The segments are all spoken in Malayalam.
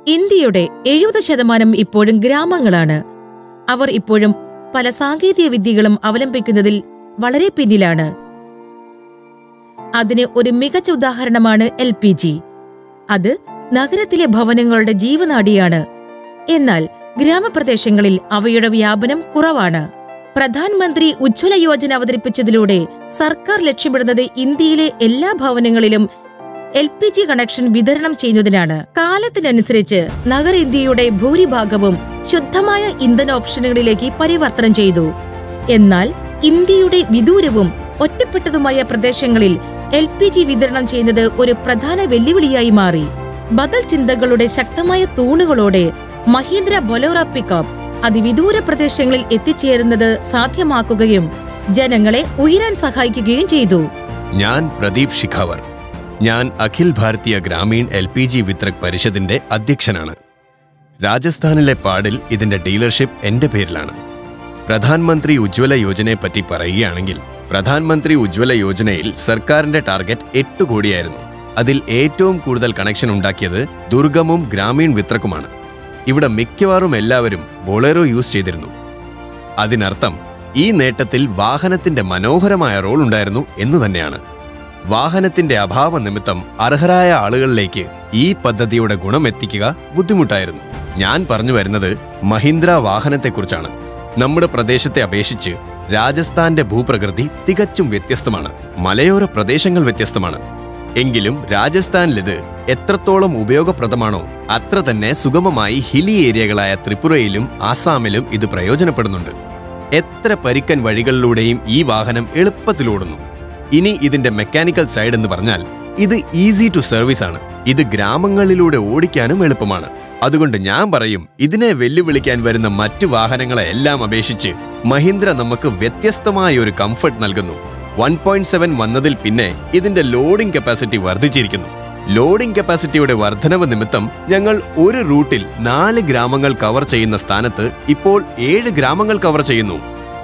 ഇന്ത്യയുടെ 70% ഇപ്പോഴും ഗ്രാമങ്ങളാണ്. അവർ ഇപ്പോഴും പല സാങ്കേതിക വിദ്യകളും അവലംബിക്കുന്നതിൽ വളരെ പിന്നിലാണ്. അതിന് ഒരു മികച്ച ഉദാഹരണമാണ് LPG. അത് നഗരത്തിലെ ഭവനങ്ങളുടെ ജീവനാഡിയാണ്. എന്നാൽ ഗ്രാമപ്രദേശങ്ങളിൽ അവയുടെ വ്യാപനം കുറവാണ്. പ്രധാനമന്ത്രി ഉജ്ജ്വല യോജന അവതരിപ്പിച്ചതിലൂടെ സർക്കാർ ലക്ഷ്യമിടുന്നത് ഇന്ത്യയിലെ എല്ലാ ഭവനങ്ങളിലും LPG കണക്ഷൻ വിതരണം ചെയ്യുന്നതിനാണ്. കാലത്തിനനുസരിച്ച് നഗര ഇന്ത്യയുടെ ഭൂരിഭാഗവും ശുദ്ധമായ ഇന്ധന ഓപ്ഷനുകളിലേക്ക് പരിവർത്തനം ചെയ്തു. എന്നാൽ ഇന്ത്യയുടെ വിദൂരവും ഒറ്റപ്പെട്ടതുമായ പ്രദേശങ്ങളിൽ LPG വിതരണം ചെയ്യുന്നത് ഒരു പ്രധാന വെല്ലുവിളിയായി മാറി. ബദൽ ചിന്തകളുടെ ശക്തമായ തൂണുകളോടെ മഹീന്ദ്ര ബൊലേറോ പിക്കപ്പ് അതിവിദൂര പ്രദേശങ്ങളിൽ എത്തിച്ചേരുന്നത് സാധ്യമാക്കുകയും ജനങ്ങളെ ഉയരാൻ സഹായിക്കുകയും ചെയ്തു. ഞാൻ പ്രദീപ് ശിഖാവർ. ഞാൻ അഖിൽ ഭാരതീയ ഗ്രാമീൺ LPG വിതരക് പരിഷത്തിന്റെ അധ്യക്ഷനാണ്. രാജസ്ഥാനിലെ പാടിൽ ഇതിന്റെ ഡീലർഷിപ്പ് എന്റെ പേരിലാണ്. പ്രധാനമന്ത്രി ഉജ്ജ്വല യോജനയെപ്പറ്റി പറയുകയാണെങ്കിൽ, പ്രധാനമന്ത്രി ഉജ്ജ്വല യോജനയിൽ സർക്കാരിന്റെ ടാർഗറ്റ് 8 കോടിയായിരുന്നു. അതിൽ ഏറ്റവും കൂടുതൽ കണക്ഷൻ ഉണ്ടാക്കിയത് ദുർഗമും ഗ്രാമീൺ വിതരക്കുമാണ്. ഇവിടെ മിക്കവാറും എല്ലാവരും ബൊളേറോ യൂസ് ചെയ്തിരുന്നു. അതിനർത്ഥം ഈ നേട്ടത്തിൽ വാഹനത്തിന്റെ മനോഹരമായ റോൾ ഉണ്ടായിരുന്നു എന്ന് തന്നെയാണ്. വാഹനത്തിന്റെ അഭാവ നിമിത്തം അർഹരായ ആളുകളിലേക്ക് ഈ പദ്ധതിയുടെ ഗുണം എത്തിക്കുക ബുദ്ധിമുട്ടായിരുന്നു. ഞാൻ പറഞ്ഞു വരുന്നത് മഹീന്ദ്ര വാഹനത്തെക്കുറിച്ചാണ്. നമ്മുടെ പ്രദേശത്തെ അപേക്ഷിച്ച് രാജസ്ഥാന്റെ ഭൂപ്രകൃതി തികച്ചും വ്യത്യസ്തമാണ്. മലയോര പ്രദേശങ്ങൾ വ്യത്യസ്തമാണ്. എങ്കിലും രാജസ്ഥാനിലിത് എത്രത്തോളം ഉപയോഗപ്രദമാണോ അത്ര തന്നെ സുഗമമായി ഹിലി ഏരിയകളായ ത്രിപുരയിലും ആസാമിലും ഇത് പ്രയോജനപ്പെടുന്നുണ്ട്. എത്ര പരിക്കൻ വഴികളിലൂടെയും ഈ വാഹനം എളുപ്പത്തിലോടുന്നു. ഇനി ഇതിന്റെ മെക്കാനിക്കൽ സൈഡ് എന്ന് പറഞ്ഞാൽ, ഇത് ഈസി ടു സർവീസ് ആണ്. ഇത് ഗ്രാമങ്ങളിലൂടെ ഓടിക്കാനും എളുപ്പമാണ്. അതുകൊണ്ട് ഞാൻ പറയും, ഇതിനെ വെല്ലുവിളിക്കാൻ വരുന്ന മറ്റു വാഹനങ്ങളെ എല്ലാം അപേക്ഷിച്ച് മഹീന്ദ്ര നമുക്ക് വ്യത്യസ്തമായ ഒരു കംഫർട്ട് നൽകുന്നു. 1.7 വന്നതിൽ പിന്നെ ഇതിന്റെ ലോഡിംഗ് കപ്പാസിറ്റി വർദ്ധിച്ചിരിക്കുന്നു. ലോഡിംഗ് കപ്പാസിറ്റിയുടെ വർധനവ് നിമിത്തം ഞങ്ങൾ ഒരു റൂട്ടിൽ 4 ഗ്രാമങ്ങൾ കവർ ചെയ്യുന്ന സ്ഥാനത്ത് ഇപ്പോൾ 7 ഗ്രാമങ്ങൾ കവർ ചെയ്യുന്നു.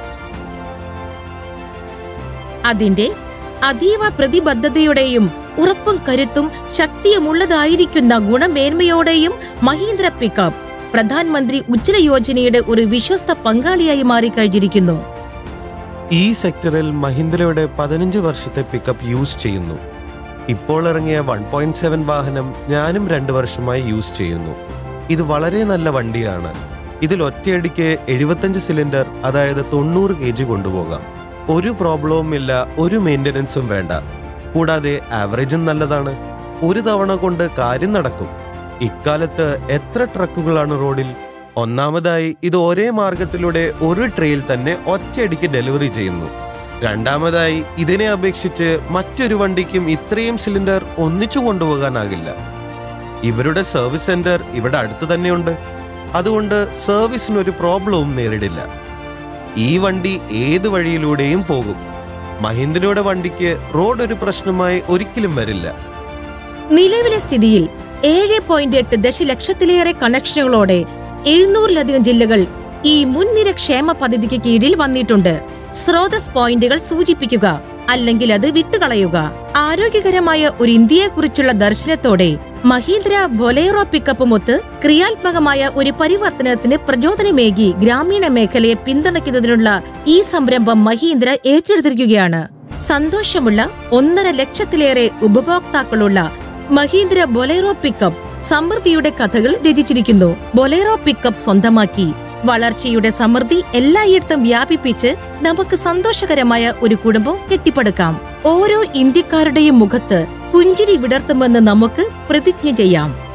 അതിന്റെ അതീവ പ്രതിബദ്ധതയുടെയും ഉറപ്പും കരുത്തും ശക്തിയുമുള്ളതായിരിക്കുന്ന ഗുണമേന്മയോടെയും മഹീന്ദ്ര പിക്കപ്പ് പ്രധാനമന്ത്രി ഉജ്ജ്വല യോജനയുടെ ഒരു വിശ്വസ്ത പങ്കാളിയായി മാറിക്കഴിഞ്ഞിരിക്കുന്നു. ഈ സെക്ടറിൽ മഹീന്ദ്രയുടെ 15 വർഷത്തെ പിക്കപ്പ് യൂസ് ചെയ്യുന്നു. ഇപ്പോൾ ഇറങ്ങിയ 1.7 വാഹനം ഞാനും 2 വർഷമായി യൂസ് ചെയ്യുന്നു. ഇത് വളരെ നല്ല വണ്ടിയാണ്. ഇതിൽ ഒറ്റയടിക്ക് 75 സിലിണ്ടർ, അതായത് 90 kg കൊണ്ടുപോകാം. ഒരു പ്രോബ്ലവും ഇല്ല, ഒരു മെയിൻ്റനൻസും വേണ്ട. കൂടാതെ ആവറേജും നല്ലതാണ്. ഒരു തവണ കൊണ്ട് കാര്യം നടക്കും. ഇക്കാലത്ത് എത്ര ട്രക്കുകളാണ് റോഡിൽ? ഒന്നാമതായി, ഇത് ഒരേ മാർഗത്തിലൂടെ ഒരു ട്രെയിൽ തന്നെ ഒറ്റയടിക്ക് ഡെലിവറി ചെയ്യുന്നു. രണ്ടാമതായി, ഇതിനെ അപേക്ഷിച്ച് മറ്റൊരു വണ്ടിക്കും ഇത്രയും സിലിണ്ടർ ഒന്നിച്ചു കൊണ്ടുപോകാനാകില്ല. ഇവരുടെ സർവീസ് സെന്റർ ഇവിടെ അടുത്ത് തന്നെയുണ്ട്. അതുകൊണ്ട് സർവീസിനൊരു പ്രോബ്ലവും നേരിടില്ല. ഈ വണ്ടി ഏത് വഴിയിലൂടെയും പോകും. മഹീന്ദ്രയുടെ വണ്ടിക്ക് റോഡ് ഒരു പ്രശ്നമായി ഒരിക്കലും വരില്ല. നിലവിലെ സ്ഥിതിയിൽ 7.8 ദശലക്ഷത്തിലേറെ കണക്ഷനുകളോടെ 700-ലധികം ജില്ലകൾ ഈ മുൻനിര ക്ഷേമ പദ്ധതിക്ക് കീഴിൽ വന്നിട്ടുണ്ട്. സ്രോതസ് പോയിന്റുകൾ സൂചിപ്പിക്കുക, അല്ലെങ്കിൽ അത് വിട്ടുകളയുക. ആരോഗ്യകരമായ ഒരു ഇന്ത്യയെക്കുറിച്ചുള്ള ദർശനത്തോടെ മഹീന്ദ്ര ബൊലേറോ പിക്കപ്പുമൊത്ത് ക്രിയാത്മകമായ ഒരു പരിവർത്തനത്തിന് പ്രചോദനമേകി ഗ്രാമീണ മേഖലയെ പിന്തുണയ്ക്കുന്നതിനുള്ള ഈ സംരംഭം മഹീന്ദ്ര ഏറ്റെടുത്തിരിക്കുകയാണ്. സന്തോഷമുള്ള 1.5 ലക്ഷത്തിലേറെ ഉപഭോക്താക്കളുള്ള മഹീന്ദ്ര ബൊലേറോ പിക്കപ്പ് സമൃദ്ധിയുടെ കഥകൾ രചിച്ചിരിക്കുന്നു. ബൊലേറോ പിക്കപ്പ് സ്വന്തമാക്കി വളർച്ചയുടെ സമൃദ്ധി എല്ലായിടത്തും വ്യാപിപ്പിച്ച് നമുക്ക് സന്തോഷകരമായ ഒരു കുടുംബം കെട്ടിപ്പടുക്കാം. ഓരോ ഇന്ത്യക്കാരുടെയും മുഖത്ത് പുഞ്ചിരി വിടർത്തുമെന്ന് നമുക്ക് പ്രതിജ്ഞ ചെയ്യാം.